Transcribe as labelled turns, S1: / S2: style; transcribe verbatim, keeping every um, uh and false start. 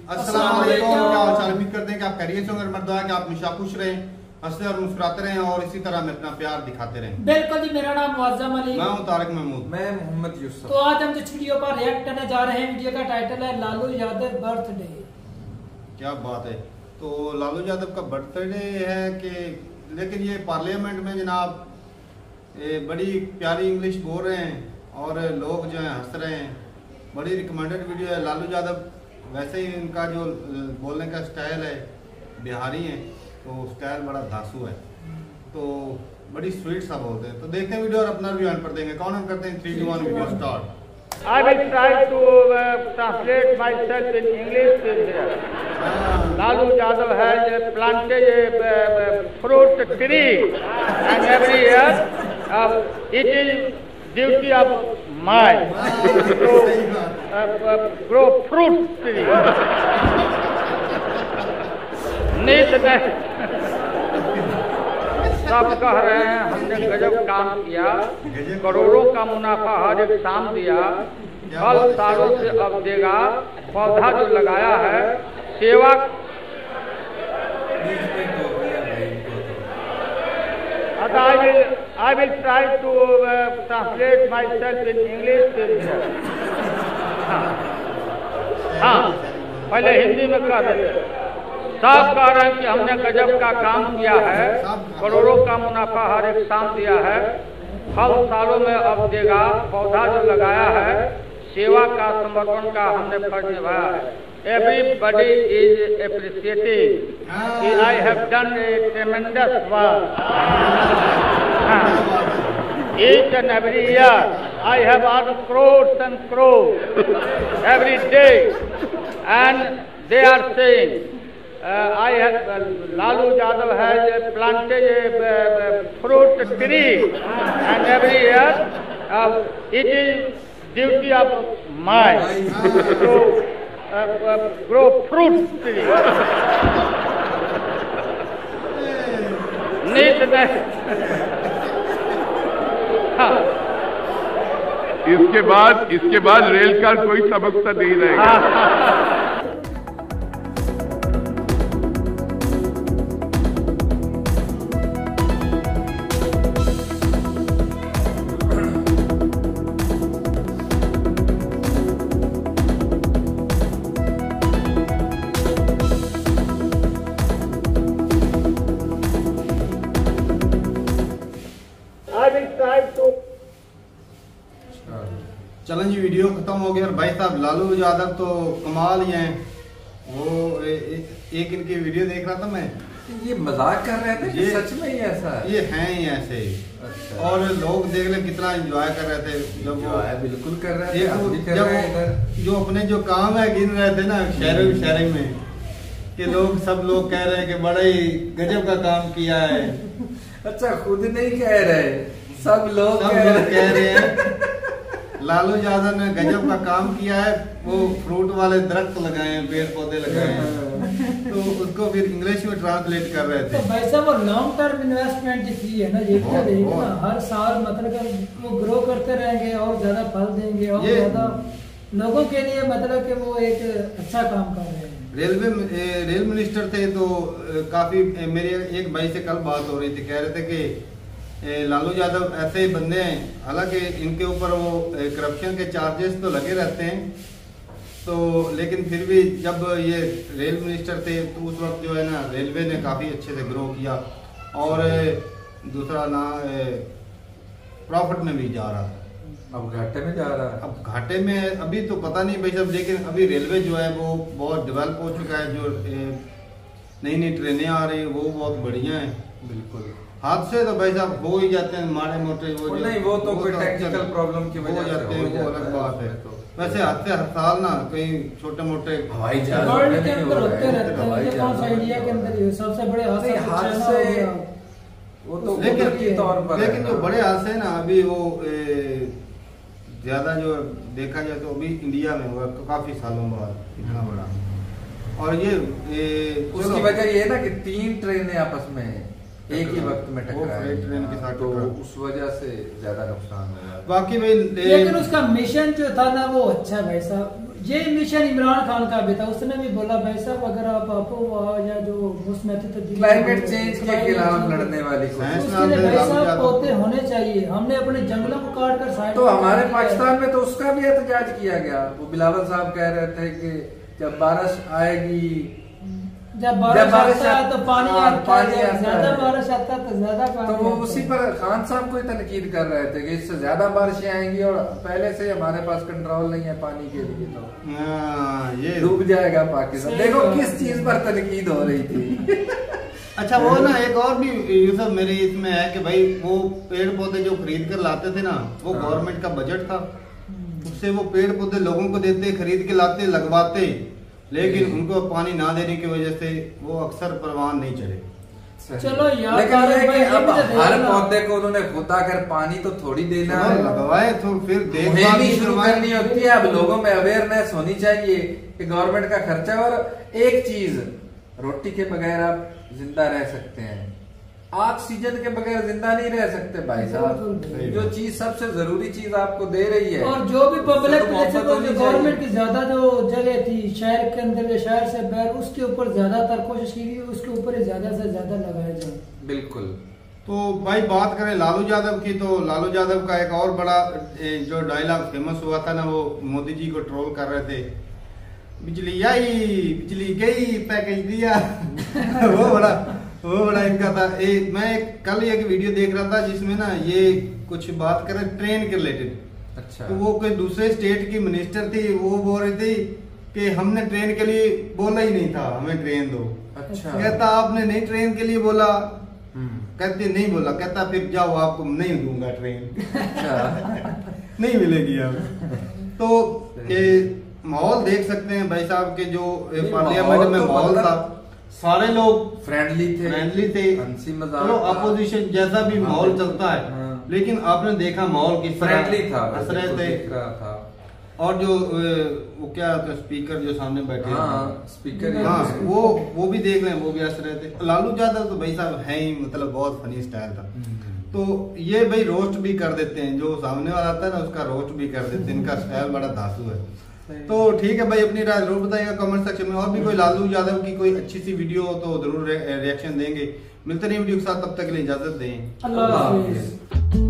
S1: अस्सलाम वालेकुम। क्या हाल चाल? उम्मीद करते हैं कि आप खैरियत से होंगे। दुआ है कि आप हमेशा खुश रहें, हंसते और मुस्कुराते रहें और इसी तरह में अपना प्यार दिखाते रहें।
S2: बिल्कुल जी। मेरा नाम मुअज्जम अली,
S1: मैं हूं तारिक महमूद,
S3: मैं मोहम्मद यूसुफ।
S2: तो आज हम जिस वीडियो पर रिएक्ट करने जा रहे हैं, वीडियो का टाइटल है लालू यादव बर्थडे।
S1: क्या बात है। तो लालू यादव का बर्थडे है कि लेकिन ये पार्लियामेंट में जनाब ये बड़ी प्यारी इंग्लिश बोल रहे हैं और लोग जो है हंस रहे हैं। बड़ी रिकमेंडेड वीडियो है। लालू यादव वैसे ही इनका जो बोलने का स्टाइल है बिहारी है, तो स्टाइल बड़ा धांसू है, तो बड़ी स्वीट सा बोलते हैं। तो देखते हैं वीडियो और अपना रिव्यू पर देंगे। कौन हम करते हैं? Three two one video start.
S4: I will try to uh, translate myself in English. Lalu Yadav has planted a uh, fruit tree, and every year uh, it is duty of mine to uh, uh, grow fruit tree. नीत नहीं, सब कह रहे हैं हमने गजब काम किया, करोड़ों का मुनाफा हर एक शाम दिया, फल सालों से अब देगा, पौधा जो लगाया है सेवा। I will I will try to uh, translate myself in English. हाँ हाँ पहले हिंदी में कह देते। सब कह रहे हैं कि हमने गजब का काम किया है, करोड़ों का मुनाफा हर एक शाम दिया है, फल सालों में अब देगा, पौधा जो लगाया है सेवा का समर्पण का हमने फर्ज निभाया है। Everybody is appreciating I have done a tremendous work. Each and every year I have earn crores and crores every day and they are saying Uh, I have uh, Lalu Yadav has uh, planted a uh, fruit tree, and every year uh, it is duty of mine to uh, uh, grow fruit tree. नीत नहीं। हाँ।
S5: इसके बाद इसके बाद rail का कोई समस्या नहीं रहेगा।
S1: चलन जी, वीडियो खत्म हो गया। और भाई साहब लालू यादव तो कमाल ही हैं। वो ए, ए, एक इनकी वीडियो देख रहा था मैं।
S3: ये मजाक कर रहे थे कि सच में ही ऐसा है?
S1: ये हैं ही ऐसे ही। अच्छा। और लोग देख ले कितना एंजॉय कर रहे थे जब वो
S3: बिल्कुल कर रहे थे।
S1: तो,
S3: कर
S1: जब
S3: रहे इधर
S1: जो अपने जो काम है गिन रहे थे ना शहरों शहरों में, कि लोग सब लोग कह रहे हैं कि बड़ा ही गजब का काम किया है।
S3: अच्छा, खुद नहीं कह रहे, सब लोग
S1: सब
S3: कह
S1: लोग कह रहे हैं लालू यादव ने गजब का काम किया है। वो फ्रूट वाले दरख्त लगाए हैं, पेड़ पौधे लगाए हैं, तो उसको फिर इंग्लिश में ट्रांसलेट कर रहे थे।
S2: तो भाई साहब वो लॉन्ग टर्म इन्वेस्टमेंट जितनी है ना, ये तो देखना हर साल मतलब वो ग्रो करते रहेंगे और ज्यादा फल देंगे और ज्यादा लोगों के लिए, मतलब कि वो एक अच्छा काम कर रहे हैं।
S1: रेलवे रेल मिनिस्टर थे, तो काफी मेरे एक भाई से कल बात हो रही थी, कह रहे थे कि लालू यादव ऐसे ही बंदे हैं, हालांकि इनके ऊपर वो करप्शन के चार्जेस तो लगे रहते हैं, तो लेकिन फिर भी जब ये रेल मिनिस्टर थे तो उस वक्त जो है ना रेलवे ने काफ़ी अच्छे से ग्रो किया और दूसरा ना प्रॉफिट में भी जा रहा था।
S3: अब घाटे में जा रहा है।
S1: अब घाटे में अभी तो पता नहीं भाई साहब, लेकिन अभी रेलवे जो है वो बहुत डेवलप हो चुका है। जो नई नई ट्रेनें आ रही है वो बहुत बढ़िया है।
S3: बिल्कुल।
S1: हादसे तो भाई साहब हो ही जाते हैं माड़े मोटे, वो,
S3: वो नहीं, वो तो कोई टेक्निकल प्रॉब्लम की वजह से
S1: जाते हैं, वो अलग बात है। तो वैसे हादसे हर साल ना कहीं छोटे मोटे
S3: हवाई जहाज
S2: वर्ल्ड के अंदर होते रहते हैं। ये कौन सा इंडिया के अंदर ये सबसे बड़े हादसे,
S3: वो तो
S1: लेकिन
S3: तौर पर
S1: लेकिन जो बड़े हादसे ना अभी वो ज्यादा जो देखा जाए तो अभी इंडिया में हुआ तो काफी सालों बाद इतना बड़ा। और ये, ये
S3: उसकी वजह ये है ना कि तीन ट्रेनें आपस में एक ही वक्त में टकराए,
S1: ट्रेन के साथ
S3: तो उस वजह से ज्यादा नुकसान हुआ।
S1: बाकी भाई
S2: लेकिन उसका मिशन जो था ना वो अच्छा भाई साहब, ये मिशन इमरान खान का भी था, उसने भी बोला भाई साहब अगर आप आपो या जो मौसमियाती तब्दीली
S3: क्लाइमेट चेंज के खिलाफ लड़ने वाली कोशिश,
S2: उसके लिए भाई साहब पौधे होने चाहिए। हमने अपने जंगलों को काट कर साइड,
S3: तो हमारे पाकिस्तान में तो उसका भी एहतजाज किया गया। वो बिलावल साहब कह रहे थे कि जब बारिश आएगी,
S2: जब बारिश आता है तो पानी
S3: हाँ,
S2: आता
S3: पानी
S2: है,
S3: आता
S2: ज्यादा
S3: है।
S2: बारिश आता है तो ज्यादा पानी
S3: तो वो
S2: आता
S3: उसी
S2: है।
S3: पर खान साहब को ही तनकीद कर रहे थे कि इससे ज्यादा बारिशें आएंगी और पहले से हमारे पास कंट्रोल नहीं है पानी के लिए, तो
S1: हाँ, ये
S3: डूब जाएगा पाकिस्तान।
S2: सही
S3: देखो
S2: बात
S3: किस
S2: है।
S3: चीज पर तनकीद हो रही थी।
S1: अच्छा वो ना एक और भी ये सब मेरे इसमें है कि भाई वो पेड़ पौधे जो खरीद कर लाते थे ना, वो
S3: हाँ।
S1: गवर्नमेंट का बजट था, उससे वो पेड़ पौधे लोगों को देते, खरीद के लाते, लगवाते, लेकिन उनको पानी ना देने की वजह से वो अक्सर परवान नहीं चले।
S2: चलो यार,
S3: लेकिन ये
S2: भाई,
S3: कि
S2: ये
S3: अब
S2: भी तो देखो
S3: हर
S2: ना।
S3: पौधे को उन्होंने खुदा कर पानी तो थोड़ी देना
S1: चलो
S3: है,
S1: लगवाए तो फिर देखभाल
S3: मुहिम
S1: भी
S3: ही शुरू
S1: करवाएं।
S3: करनी होती है। अब लोगों में अवेयरनेस होनी चाहिए कि गवर्नमेंट का खर्चा। और एक चीज, रोटी के बगैर आप जिंदा रह सकते हैं, ऑक्सीजन के बगैर जिंदा नहीं रह सकते भाई साहब।
S2: बिल्कुल।
S3: जो चीज सबसे जरूरी चीज आपको दे रही है,
S2: और जो भी पब्लिक
S3: उसको तो मोहब्बत
S2: जैसे
S3: होनी
S2: गवर्नमेंट
S3: चाहिए।
S2: की ज्यादा जो जगह थी शहर के अंदर या शहर से बाहर, उसके ऊपर ज्यादातर कोशिश की गई उसके ऊपर ही ज्यादा से ज्यादा लगाया जाए।
S3: बिल्कुल।
S1: तो भाई बात करें लालू यादव की, तो लालू यादव का एक और बड़ा ए, जो डायलॉग फेमस हुआ था ना, वो मोदी जी को ट्रोल कर रहे थे, बिजली आई बिजली गई पैकेज दिया। वो बड़ा वो बड़ा इनका था। ए, मैं एक, कल एक वीडियो देख रहा था जिसमें ना ये कुछ बात कर रहे ट्रेन के रिलेटेड।
S3: अच्छा।
S1: तो वो कोई दूसरे स्टेट की मिनिस्टर थी, वो बोल रही थी कि हमने ट्रेन के लिए बोला ही नहीं था, हमें ट्रेन दो।
S3: अच्छा।
S1: कहता आपने नहीं ट्रेन के लिए बोला,
S3: हम्म।
S1: कहते नहीं बोला, कहता फिर जाओ आपको नहीं दूंगा ट्रेन।
S3: अच्छा।
S1: नहीं मिलेगी अब। तो ये माहौल देख सकते हैं भाई साहब के, जो
S3: नहीं,
S1: पार्लियामेंट
S3: माहौल
S1: में
S3: तो
S1: माहौल
S3: मतलब
S1: था, सारे लोग
S3: फ्रेंडली थे,
S1: फ्रेंडली थे,
S3: हंसी मजाक
S1: चलो
S3: था।
S1: अपोजिशन जैसा भी
S3: हाँ,
S1: माहौल चलता है,
S3: हाँ।
S1: लेकिन आपने देखा माहौल किस तरह
S3: फ्रेंडली था,
S1: हंस रहे
S3: बिल्कुल
S1: थे।
S3: दिख रहा था।
S1: और जो अ, वो क्या था स्पीकर जो सामने बैठे
S3: हाँ,
S1: हैं,
S3: स्पीकर ही
S1: हाँ
S3: थे।
S1: वो वो भी देख लें, वो भी हंस रहे थे। लालू यादव तो भाई साहब है ही मतलब बहुत फनी स्टाइल था। तो ये भाई रोस्ट भी कर देते हैं, जो सामने वाला आता है ना उसका रोस्ट भी कर देते हैं, इनका स्टाइल बड़ा धांसू है। तो ठीक है भाई, अपनी राय जरूर बताइएगा कमेंट सेक्शन में। और भी कोई लालू यादव की कोई अच्छी सी वीडियो हो तो जरूर रिएक्शन देंगे। मिलते नहीं वीडियो के साथ, तब तक के लिए इजाजत दें।
S2: अल्लाह हाफिज।